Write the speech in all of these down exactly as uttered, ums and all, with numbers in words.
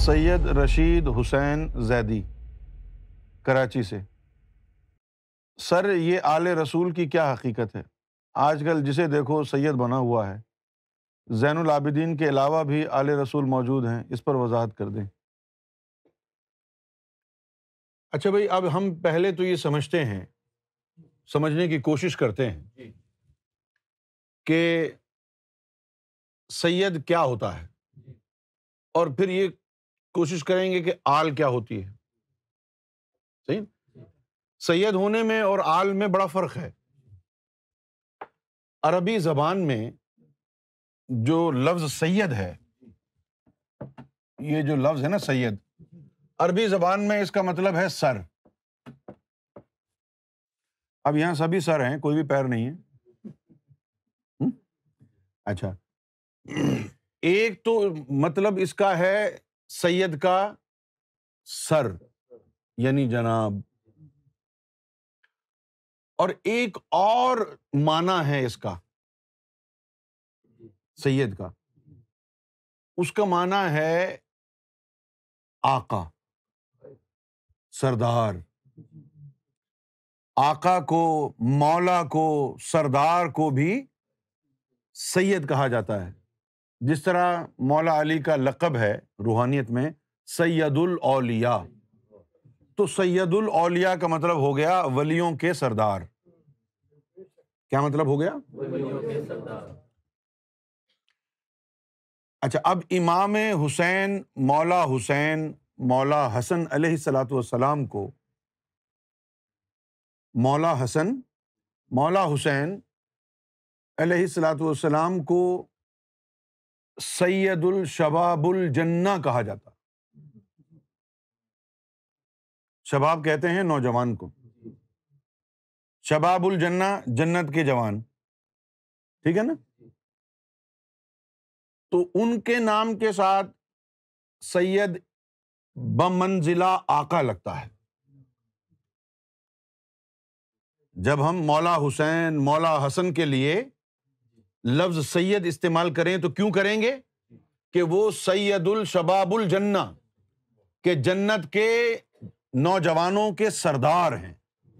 سید رشید حسین زیدی کراچی سے۔ سر یہ آل رسول کی کیا حقیقت ہے؟ آج کل جسے دیکھو سید بنا ہوا ہے، زین العابدین کے علاوہ بھی آل رسول موجود ہیں، اس پر وضاحت کر دیں۔ اچھا بھائی، اب ہم پہلے تو یہ سمجھتے ہیں، سمجھنے کی کوشش کرتے ہیں کہ سید کیا ہوتا ہے، اور پھر یہ کوشش کریں گے کہ آل کیا ہوتی ہے۔ صحیح؟ سید ہونے میں اور آل میں بڑا فرق ہے۔ عربی زبان میں جو لفظ سید ہے، یہ جو لفظ ہے نا سید، عربی زبان میں اس کا مطلب ہے سر۔ اب یہاں سبھی سر ہیں، کوئی بھی پیر نہیں ہے۔ اچھا، ایک تو مطلب اس کا ہے سید کا سر یعنی جناب، اور ایک اور معنی ہے اس کا سید کا، اس کا معنی ہے آقا، سردار۔ آقا کو، مولا کو، سردار کو بھی سید کہا جاتا ہے۔ جس طرح مولا علی کا لقب ہے روحانیت میں سید الاولیاء، تو سید الاولیاء کا مطلب ہو گیا ولیوں کے سردار۔ کیا مطلب ہو گیا؟ ولیوں کے سردار۔ اچھا، اب امام حسین، مولا حسین، مولا حسن علیہ الصلاۃ والسلام کو، مولا حسن، مولا حسین علیہ الصلاۃ والسلام کو سید الشباب الجنہ کہا جاتا۔ شباب کہتے ہیں نوجوان کو، شباب الجنہ جنت کے جوان، ٹھیک ہے نا؟ تو ان کے نام کے ساتھ سید بمنزلہ آقا لگتا ہے۔ جب ہم مولا حسین، مولا حسن کے لیے لفظ سید استعمال کریں تو کیوں کریں گے؟ کہ وہ سید الشباب الجنہ، کہ جنت کے نوجوانوں کے سردار ہیں۔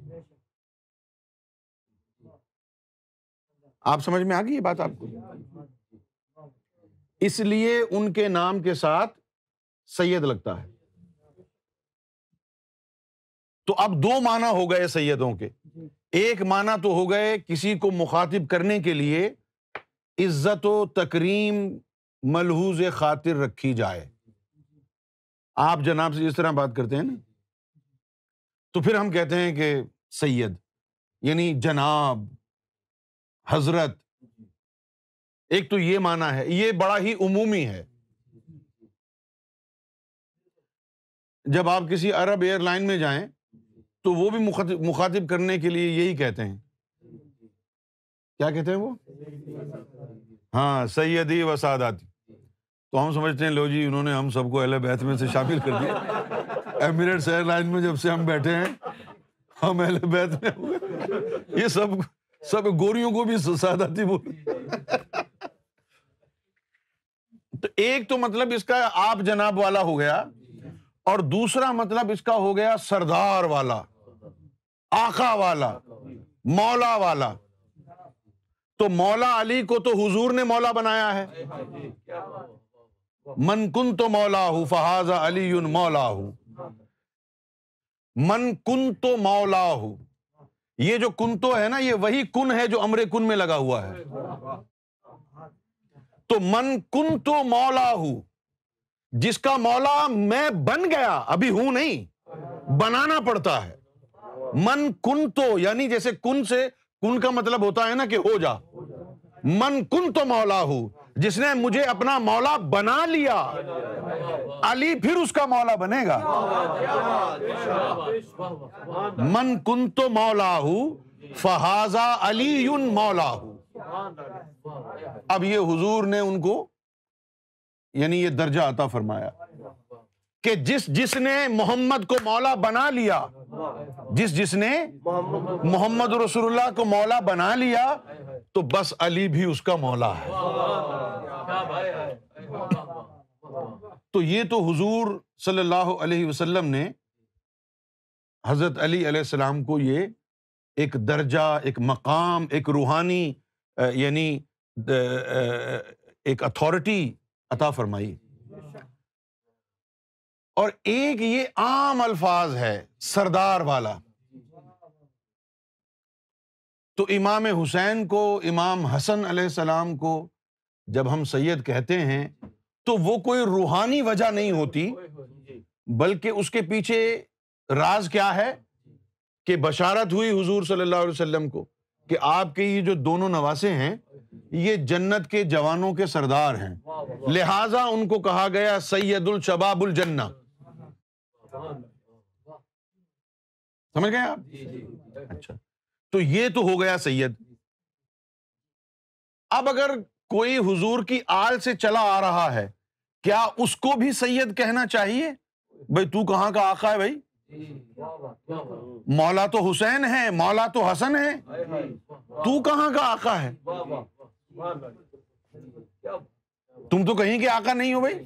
آپ سمجھ میں آ گئی یہ بات آپ کو؟ اس لیے ان کے نام کے ساتھ سید لگتا ہے۔ تو اب دو معنی ہو گئے سیدوں کے۔ ایک معنی تو ہو گئے کسی کو مخاطب کرنے کے لیے عزت و تکریم ملحوظ خاطر رکھی جائے۔ آپ جناب سے جس طرح بات کرتے ہیں نا، تو پھر ہم کہتے ہیں کہ سید یعنی جناب، حضرت۔ ایک تو یہ معنی ہے، یہ بڑا ہی عمومی ہے۔ جب آپ کسی عرب ایئر لائن میں جائیں تو وہ بھی مخاطب مخاطب کرنے کے لیے یہی کہتے ہیں۔ کیا کہتے ہیں وہ؟ ہاں، سیدی و ساداتی۔ تو ہم سمجھتے ہیں لو جی انہوں نے ہم سب کو اہل بیت میں سے شامل کر دیا۔ ایمریٹس ایئر لائن میں جب سے ہم بیٹھے ہیں ہم اہل بیت میں ہوئے، یہ سب سب گوریوں کو بھی ساداتی بول۔ تو ایک تو مطلب اس کا آپ جناب والا ہو گیا، اور دوسرا مطلب اس کا ہو گیا سردار والا، آقا والا، مولا والا۔ تو مولا علی کو تو حضور نے مولا بنایا ہے، من کنت مولاہ فہذا علی مولاہ، من کنت مولاہ۔ یہ جو کنتو ہے نا، یہ وہی کن ہے جو امر کن میں لگا ہوا ہے۔ تو من کنت مولاہ، جس کا مولا میں بن گیا، ابھی ہوں نہیں، بنانا پڑتا ہے۔ من کنتو یعنی جیسے کن سے، کن کا مطلب ہوتا ہے نا کہ ہو جا۔ من کنت مولاہ، جس نے مجھے اپنا مولا بنا لیا، علی پھر اس کا مولا بنے گا۔ من کنت مولاہ فہذا علی مولاہ۔ اب یہ حضور نے ان کو یعنی یہ درجہ عطا فرمایا کہ جس جس نے محمد کو مولا بنا لیا، جس جس نے محمد رسول اللہ کو مولا بنا لیا، تو بس علی بھی اس کا مولا ہے۔ تو یہ تو حضور صلی اللہ علیہ وسلم نے حضرت علی علیہ السلام کو یہ ایک درجہ، ایک مقام، ایک روحانی یعنی ایک اتھارٹی عطا فرمائی. اور ایک یہ عام الفاظ ہے سردار والا. تو امام حسین کو، امام حسن علیہ السلام کو جب ہم سید کہتے ہیں تو وہ کوئی روحانی وجہ نہیں ہوتی، بلکہ اس کے پیچھے راز کیا ہے کہ بشارت ہوئی حضور صلی اللہ علیہ وسلم کو کہ آپ کے یہ جو دونوں نواسے ہیں یہ جنت کے جوانوں کے سردار ہیں، لہٰذا ان کو کہا گیا سید الشباب الجنہ. سمجھ گئے آپ؟ اچھا، تو یہ تو ہو گیا سید. اب اگر کوئی حضور کی آل سے چلا آ رہا ہے، کیا اس کو بھی سید کہنا چاہیے؟ بھائی تو کہاں کا آقا ہے؟ بھائی مولا تو حسین ہے، مولا تو حسن ہے، تو کہاں کا آقا ہے؟ تم تو کہیں کے آقا نہیں ہو بھائی.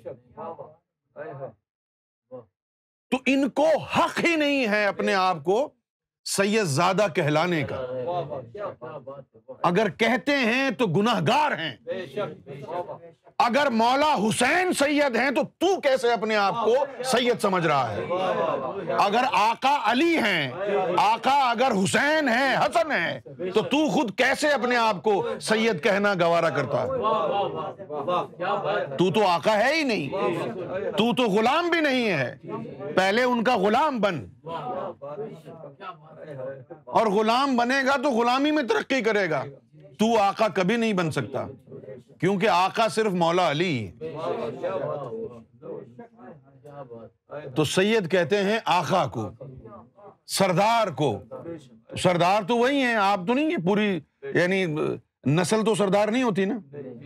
تو ان کو حق ہی نہیں ہے اپنے آپ کو سید زادہ کہلانے کا. اگر کہتے ہیں تو گنہگار ہیں. اگر مولا حسین سید ہیں تو تو کیسے اپنے آپ کو سید سمجھ رہا ہے؟ اگر آقا علی ہیں، آقا اگر حسین ہیں، حسن ہیں، تو تو خود کیسے اپنے آپ کو سید کہنا گوارا کرتا ہے؟ تو تو آقا ہے ہی نہیں، تو تو غلام بھی نہیں ہے. پہلے ان کا غلام بن، اور غلام بنے گا تو غلامی میں ترقی کرے گا. تو آقا کبھی نہیں بن سکتا، کیونکہ آقا صرف مولا علی ہے. تو سید کہتے ہیں آقا کو، سردار کو. سردار تو وہی ہیں، آپ تو نہیں ہیں. پوری یعنی نسل تو سردار نہیں ہوتی نا.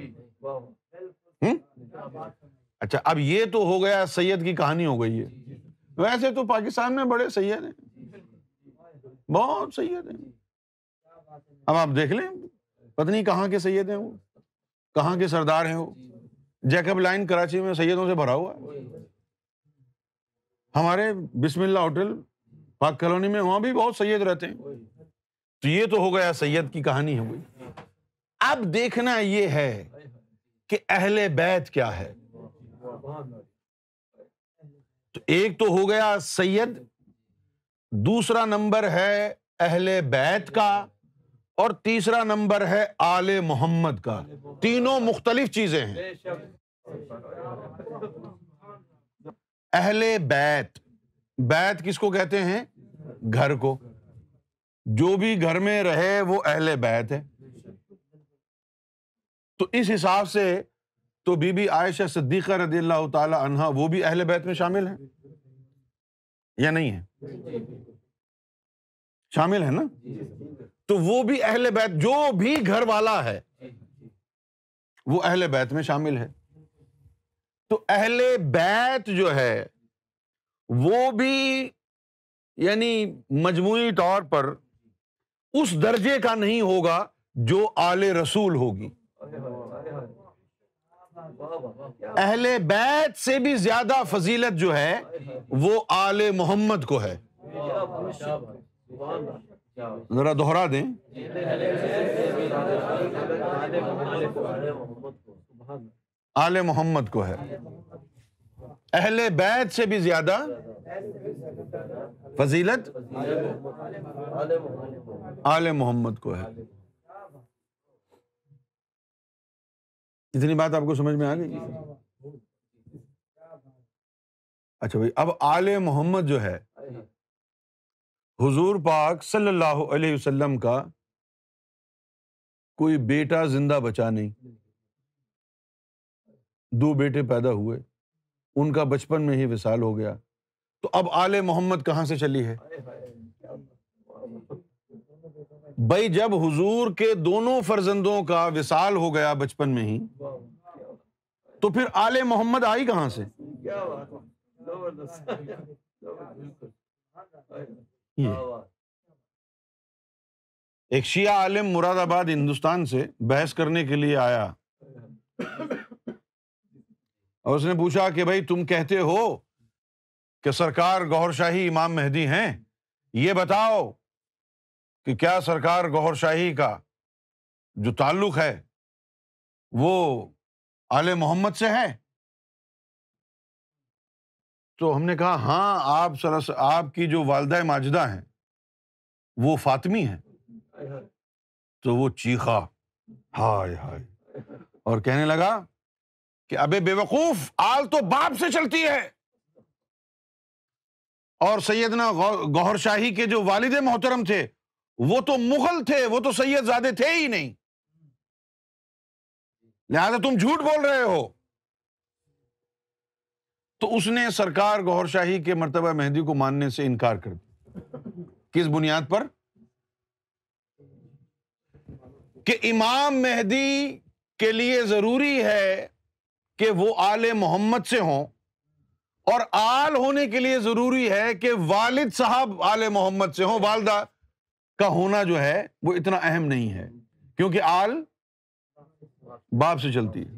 اچھا، اب یہ تو ہو گیا سید کی کہانی ہو گئی ہے. ویسے تو پاکستان میں بڑے سید ہیں، بہت سید ہیں. اب آپ دیکھ لیں، پتہ نہیں کہاں کے سید ہیں وہ، کہاں کے سردار ہیں وہ. جیکب لائن کراچی میں سیدوں سے بھرا ہوا ہے. ہمارے بسم اللہ ہوٹل پاک کالونی میں وہاں بھی بہت سید رہتے ہیں. تو یہ تو ہو گیا سید کی کہانی ہو گئی. اب دیکھنا یہ ہے کہ اہل بیت کیا ہے. تو ایک تو ہو گیا سید، دوسرا نمبر ہے اہل بیت کا، اور تیسرا نمبر ہے آل محمد کا. تینوں مختلف چیزیں ہیں. اہل بیت، بیت کس کو کہتے ہیں؟ گھر کو. جو بھی گھر میں رہے وہ اہل بیت ہے. تو اس حساب سے تو بی بی عائشہ صدیقہ رضی اللہ تعالی عنہا وہ بھی اہل بیت میں شامل ہیں یا نہیں ہے؟ شامل ہے نا. تو وہ بھی اہل بیت، جو بھی گھر والا ہے وہ اہل بیت میں شامل ہے. تو اہل بیت جو ہے وہ بھی یعنی مجموعی طور پر اس درجے کا نہیں ہوگا جو آل رسول ہوگی. اہل بیت سے بھی زیادہ فضیلت جو ہے وہ آل محمد کو ہے. ذرا دوہرا دیں. آل محمد کو ہے. اہل بیت سے بھی زیادہ فضیلت آل محمد کو ہے. اتنی بات آپ کو سمجھ میں آ گئی؟ اچھا بھائی، اب آل محمد جو ہے حضور پاک صلی اللہ علیہ وسلم کا کوئی بیٹا زندہ بچا نہیں. دو بیٹے پیدا ہوئے، ان کا بچپن میں ہی وصال ہو گیا. تو اب آل محمد کہاں سے چلی ہے؟ بھائی جب حضور کے دونوں فرزندوں کا وصال ہو گیا بچپن میں ہی، تو پھر آل محمد آئی کہاں سے؟ ایک شیعہ عالم مراد آباد ہندوستان سے بحث کرنے کے لیے آیا اور اس نے پوچھا کہ بھائی تم کہتے ہو کہ سرکار گوہر شاہی امام مہدی ہیں، یہ بتاؤ کہ کیا سرکار گوہر شاہی کا جو تعلق ہے وہ آل محمد سے ہے؟ تو ہم نے کہا ہاں، آپ آپ کی جو والدہ ماجدہ ہیں وہ فاطمی ہیں۔ تو وہ چیخا، ہائے ہائے، اور کہنے لگا کہ ابے بے وقوف، آل تو باپ سے چلتی ہے، اور سیدنا گوہر شاہی کے جو والد محترم تھے وہ تو مغل تھے، وہ تو سید زادے تھے ہی نہیں، لہذا تم جھوٹ بول رہے ہو۔ تو اس نے سرکار گوہر شاہی کے مرتبہ مہدی کو ماننے سے انکار کر دیا۔ کس بنیاد پر؟ کہ امام مہدی کے لیے ضروری ہے کہ وہ آل محمد سے ہوں، اور آل ہونے کے لیے ضروری ہے کہ والد صاحب آل محمد سے ہوں۔ والدہ کا ہونا جو ہے وہ اتنا اہم نہیں ہے، کیونکہ آل باپ سے چلتی ہے۔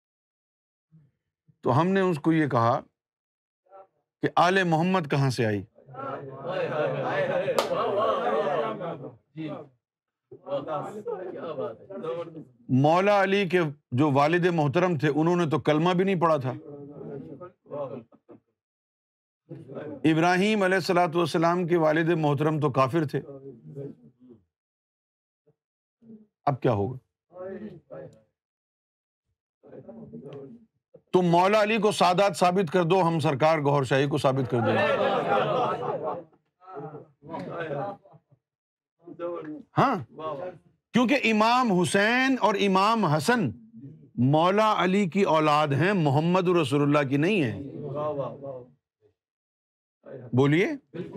تو ہم نے اس کو یہ کہا کہ آل محمد کہاں سے آئی؟ مولا علی کے جو والد محترم تھے انہوں نے تو کلمہ بھی نہیں پڑھا تھا۔ ابراہیم علیہ الصلوۃ والسلام کے والد محترم تو کافر تھے۔ اب کیا ہوگا؟ تم مولا علی کو سادات ثابت کر دو، ہم سرکار گوہر شاہی کو ثابت کر دیں گے۔ ہاں، کیونکہ امام حسین اور امام حسن مولا علی کی اولاد ہیں، محمد رسول اللہ کی نہیں ہیں۔ بولیے۔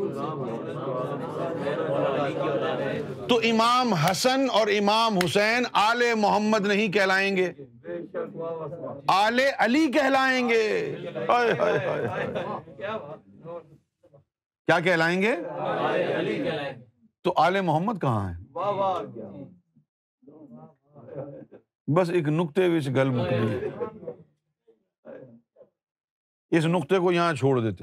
تو امام حسن اور امام حسین آل محمد نہیں کہلائیں گے، آل علی کہلائیں گے۔ کیا کہلائیں گے؟ تو آل محمد کہاں ہے؟ بس ایک نقطے وچ گل مک گئی، اس نقطے کو یہاں چھوڑ دیتے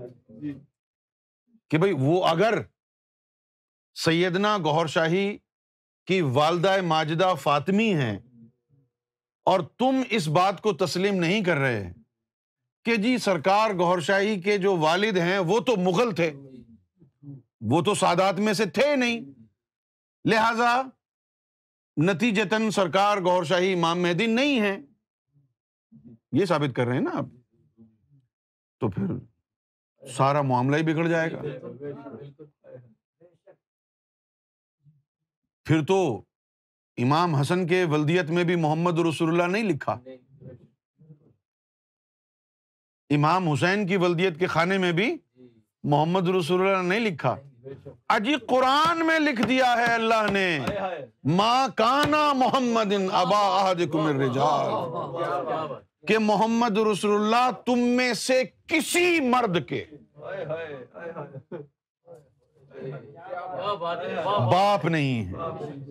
کہ بھئی وہ اگر سیدنا گوہر شاہی کی والدہ ماجدہ فاطمی ہیں اور تم اس بات کو تسلیم نہیں کر رہے کہ جی سرکار گوہر شاہی کے جو والد ہیں وہ تو مغل تھے، وہ تو سادات میں سے تھے نہیں، لہذا نتیجتاً سرکار گوہر شاہی امام مہدی نہیں ہیں، یہ ثابت کر رہے ہیں نا آپ، تو پھر سارا معاملہ ہی بگڑ جائے گا۔ پھر تو امام حسن کے ولدیت میں بھی محمد رسول اللہ نہیں لکھا، امام حسین کی ولدیت کے خانے میں بھی محمد رسول اللہ نہیں لکھا، اجی قرآن میں لکھ دیا ہے اللہ نے، ما کانا محمد ابا احدکم الرجال، کہ محمد رسول اللہ تم میں سے کسی مرد کے باپ نہیں ہے۔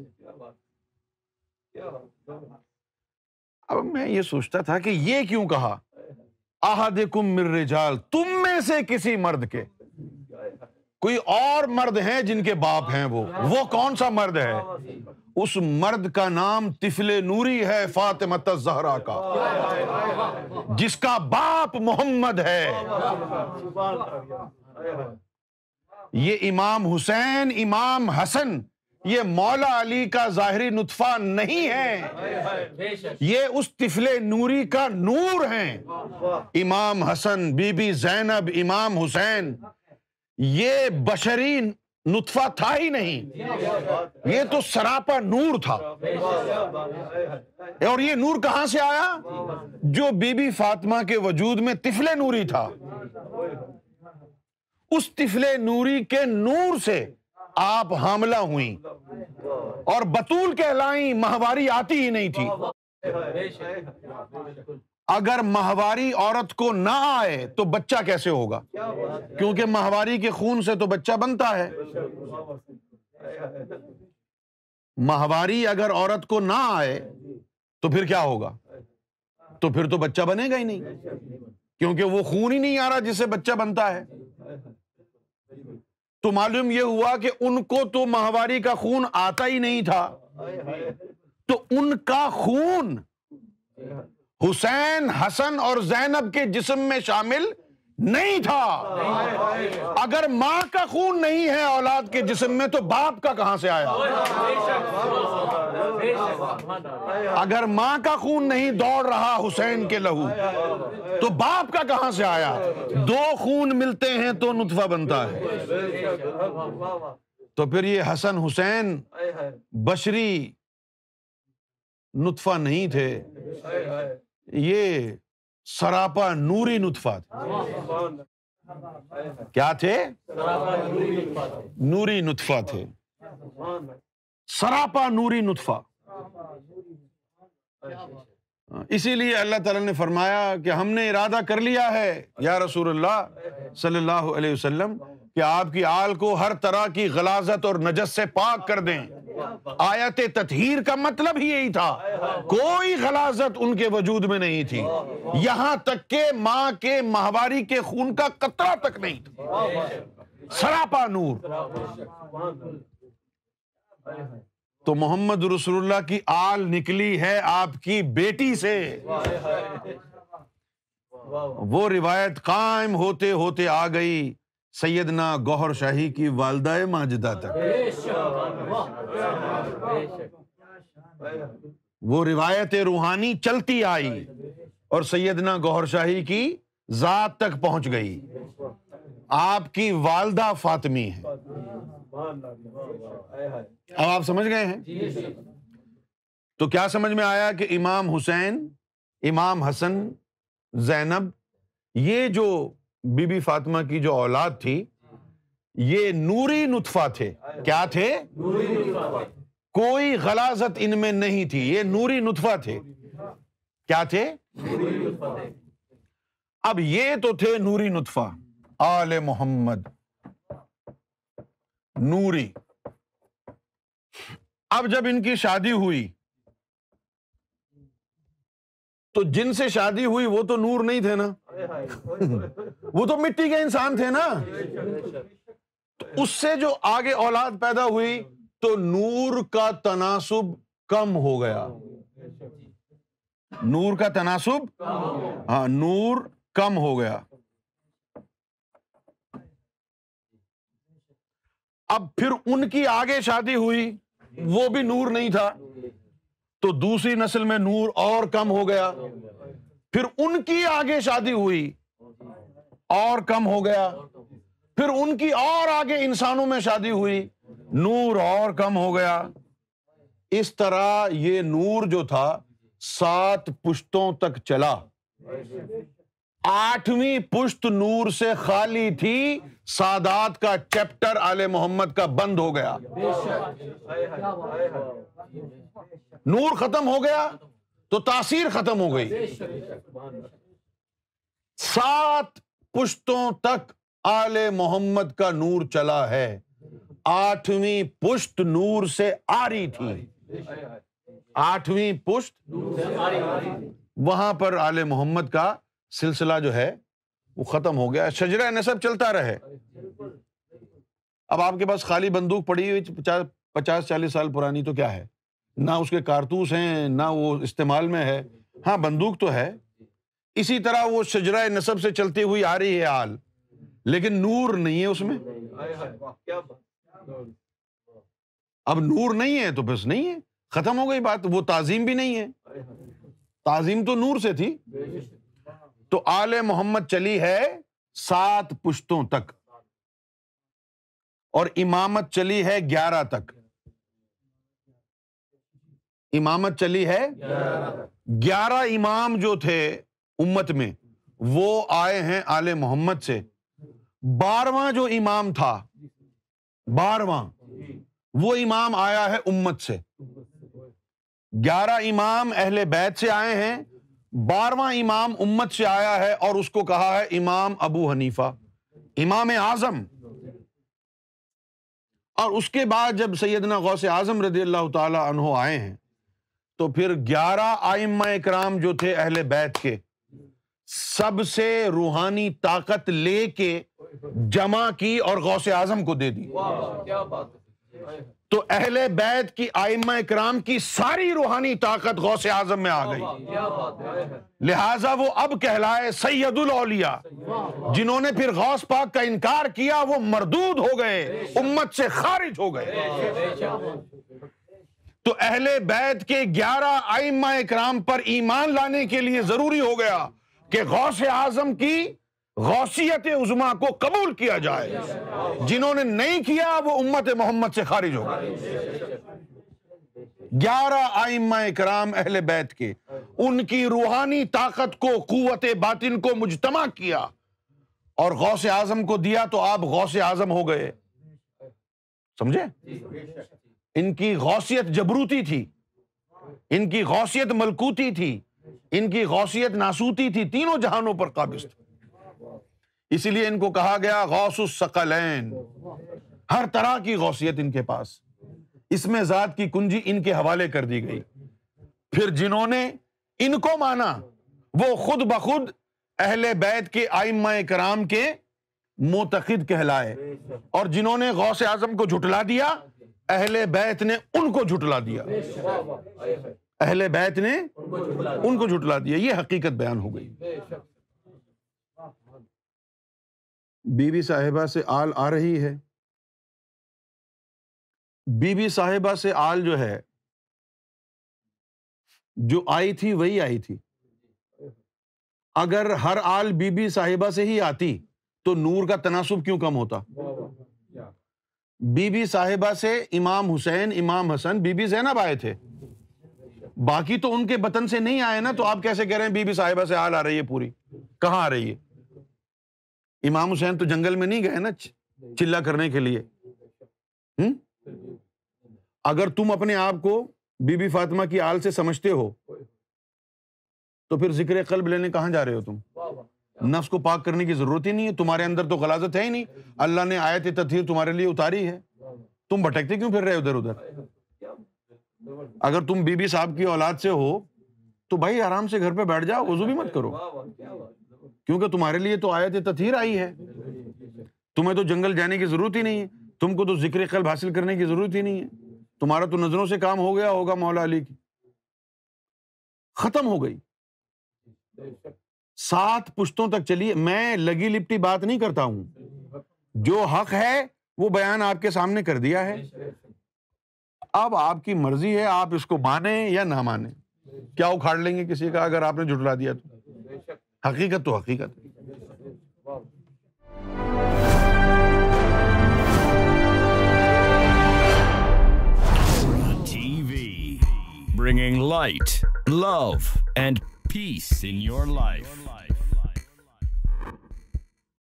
اب میں یہ سوچتا تھا کہ یہ کیوں کہا احدکم من رجال، تم میں سے کسی مرد کے؟ کوئی اور مرد ہیں جن کے باپ ہیں، وہ وہ کون سا مرد ہے؟ اس مرد کا نام طفل-e-نوری ہے، فاطمہ الزہرا کا، جس کا باپ محمد ہے۔ یہ امام حسین، امام حسن، یہ مولا علی کا ظاہری نطفہ نہیں ہے، یہ اس طفل-e-نوری کا نور ہیں۔ امام حسن، بی بی زینب، امام حسین، یہ بشری نطفہ تھا ہی نہیں، یہ تو سراپا نور تھا۔ اور یہ نور کہاں سے آیا؟ جو بی بی فاطمہ کے وجود میں طفل-e-نوری تھا، اس طفل-e-نوری کے نور سے آپ حاملہ ہوئیں اور بطول کہلائیں، ماہواری آتی ہی نہیں تھی۔ اگر ماہواری عورت کو نہ آئے تو بچہ کیسے ہوگا؟ کیونکہ ماہواری کے خون سے تو بچہ بنتا ہے۔ ماہواری اگر عورت کو نہ آئے تو پھر کیا ہوگا؟ تو پھر تو بچہ بنے گا ہی نہیں، کیونکہ وہ خون ہی نہیں آ رہا جس سے بچہ بنتا ہے۔ تو معلوم یہ ہوا کہ ان کو تو ماہواری کا خون آتا ہی نہیں تھا، تو ان کا خون حسین، حسن اور زینب کے جسم میں شامل نہیں تھا۔ اگر ماں کا خون نہیں ہے اولاد کے جسم میں تو باپ کا کہاں سے آیا؟ اگر ماں کا خون نہیں دوڑ رہا حسین کے لہو تو باپ کا کہاں سے آیا؟ دو خون ملتے ہیں تو نطفہ بنتا ہے۔ تو پھر یہ حسن حسین بشری نطفہ نہیں تھے، یہ سراپا نوری نطفہ تھے۔ کیا تھے؟ نوری نطفہ تھے، سراپا نوری نطفہ۔ اسی لیے اللہ تعالیٰ نے فرمایا کہ ہم نے ارادہ کر لیا ہے یا رسول اللہ صلی اللہ علیہ وسلم کہ آپ کی آل کو ہر طرح کی غلاظت اور نجس سے پاک کر دیں۔ آیت تطہیر کا مطلب ہی یہی تھا، کوئی غلاظت ان کے وجود میں نہیں تھی، یہاں تک کہ ماں کے ماہواری کے خون کا قطرہ تک نہیں تھا، سراپا نور۔ تو محمد رسول اللہ کی آل نکلی ہے آپ کی بیٹی سے، وہ روایت قائم ہوتے ہوتے آ گئی سیدنا گوہر شاہی کی والدہ ماجدہ تک، وہ روایت روحانی چلتی آئی اور سیدنا گوہر شاہی کی ذات تک پہنچ گئی۔ آپ کی والدہ فاطمی ہے۔ اب آپ سمجھ گئے ہیں؟ تو کیا سمجھ میں آیا کہ امام حسین، امام حسن، زینب، یہ جو بی بی فاطمہ کی جو اولاد تھی یہ نوری نطفہ تھے۔ کیا تھے؟ کوئی غلاظت ان میں نہیں تھی، یہ نوری نطفہ تھے۔ کیا تھے؟ اب یہ تو تھے نوری نطفہ، آل محمد نوری۔ اب جب ان کی شادی ہوئی تو جن سے شادی ہوئی وہ تو نور نہیں تھے نا، وہ تو مٹی کے انسان تھے نا، تو اس سے جو آگے اولاد پیدا ہوئی تو نور کا تناسب کم ہو گیا، نور کا تناسب، ہاں نور کم ہو گیا۔ اب پھر ان کی آگے شادی ہوئی، وہ بھی نور نہیں تھا تو دوسری نسل میں نور اور کم ہو گیا، پھر ان کی آگے شادی ہوئی اور کم ہو گیا، پھر ان کی اور آگے انسانوں میں شادی ہوئی، نور اور کم ہو گیا۔ اس طرح یہ نور جو تھا سات پشتوں تک چلا، آٹھویں پشت نور سے خالی تھی، سادات کا چیپٹر آل محمد کا بند ہو گیا، نور ختم ہو گیا تو تاثیر ختم ہو گئی۔ سات پشتوں تک آل محمد کا نور چلا ہے، آٹھویں پشت نور سے آری تھی، آٹھویں پشت وہاں پر آل محمد کا سلسلہ جو ہے وہ ختم ہو گیا، شجرہ نسب چلتا رہے۔ اب آپ کے پاس خالی بندوق پڑی ہوئی پچاس چالیس سال پرانی تو کیا ہے، نہ اس کے کارتوس ہیں نہ وہ استعمال میں ہے، ہاں بندوق تو ہے، اسی طرح وہ شجرہ نسب سے چلتی ہوئی آ رہی ہے آل، لیکن نور نہیں ہے اس میں۔ اب نور نہیں ہے تو بس نہیں ہے، ختم ہو گئی بات، وہ تعظیم بھی نہیں ہے، تعظیم تو نور سے تھی۔ تو آل محمد چلی ہے سات پشتوں تک اور امامت چلی ہے گیارہ تک، امامت چلی ہے گیارہ امام جو تھے امت میں وہ آئے ہیں آل محمد سے، بارہواں جو امام تھا، بارہواں وہ امام آیا ہے امت سے، گیارہ امام اہل بیت سے آئے ہیں، بارہواں امام امت سے آیا ہے اور اس کو کہا ہے امام ابو حنیفہ، امام اعظم۔ اور اس کے بعد جب سیدنا غوث اعظم رضی اللہ تعالی عنہ آئے ہیں تو پھر گیارہ ائمہ اکرام جو تھے اہل بیت کے، سب سے روحانی طاقت لے کے جمع کی اور غوث اعظم کو دے دی. تو اہل بیت کی ائمہ اکرام کی ساری روحانی طاقت غوث اعظم میں آ گئی، لہٰذا وہ اب کہلائے سید الاولیاء. جنہوں نے پھر غوث پاک کا انکار کیا وہ مردود ہو گئے، امت سے خارج ہو گئے. تو اہل بیت کے گیارہ ائمہ اکرام پر ایمان لانے کے لیے ضروری ہو گیا کہ غوث اعظم کی غوثیت عظمیٰ کو قبول کیا جائے. جنہوں نے نہیں کیا وہ امت محمد سے خارج ہو گئے. گیارہ ائمہ اکرام اہل بیت کے، ان کی روحانی طاقت کو، قوت باطن کو مجتمع کیا اور غوث اعظم کو دیا تو آپ غوث اعظم ہو گئے. سمجھے؟ ان کی غوثیت جبروتی تھی، ان کی غوثیت ملکوتی تھی، ان کی غوثیت ناسوتی تھی، تینوں جہانوں پر قابض تھی. اسی لیے ان کو کہا گیا غوث الثقلین. ہر طرح کی غوثیت ان کے پاس، اس میں ذات کی کنجی ان کے حوالے کر دی گئی. پھر جنہوں نے ان کو مانا وہ خود بخود اہل بیت کے ائمہ کرام کے معتقد کہلائے، اور جنہوں نے غوث اعظم کو جھٹلا دیا اہل بیت نے ان کو جھٹلا دیا. اہل بیت نے ان کو جھٹلا دیا. یہ حقیقت بیان ہو گئی. بی بی صاحبہ سے آل آ رہی ہے. بی بی صاحبہ سے آل جو ہے، جو آئی تھی وہی آئی تھی. اگر ہر آل بی بی صاحبہ سے ہی آتی تو نور کا تناسب کیوں کم ہوتا؟ بی بی صاحبہ سے امام حسین، امام حسن، بی بی زینب آئے تھے، باقی تو ان کے بطن سے نہیں آئے نا. تو آپ کیسے کہہ رہے ہیں بی بی صاحبہ سے آل آ رہی ہے؟ پوری کہاں آ رہی ہے؟ امام حسین تو جنگل میں نہیں گئے نا چلا کرنے کے لیے. ہم؟ اگر تم اپنے آپ کو بی بی فاطمہ کی آل سے سمجھتے ہو تو پھر ذکر قلب لینے کہاں جا رہے ہو تم؟ نفس کو پاک کرنے کی ضرورت ہی نہیں ہے. تمہارے اندر تو غلاظت ہے ہی نہیں. اللہ نے آیت تطہیر تمہارے لیے اتاری ہے. تم بھٹکتے کیوں پھر رہے ادھر ادھر؟ اگر تم بی بی صاحب کی اولاد سے ہو تو بھائی آرام سے گھر پہ بیٹھ جاؤ، وضو بھی مت کرو، کیونکہ تمہارے لیے تو آیت تطہیر آئی ہے. تمہیں تو جنگل جانے کی ضرورت ہی نہیں ہے. تم کو تو ذکر قلب حاصل کرنے کی ضرورت ہی نہیں ہے. تمہارا تو نظروں سے کام ہو گیا ہوگا مولا علی کی. ختم ہو گئی. سات پشتوں تک چلی. میں لگی لپٹی بات نہیں کرتا ہوں، جو حق ہے وہ بیان آپ کے سامنے کر دیا ہے. اب آپ کی مرضی ہے، آپ اس کو مانیں یا نہ مانیں. کیا اکھاڑ لیں گے کسی کا اگر آپ نے جھٹلا دیا تو؟ حقیقت تو حقیقت. T V bringing light, love and peace in your life.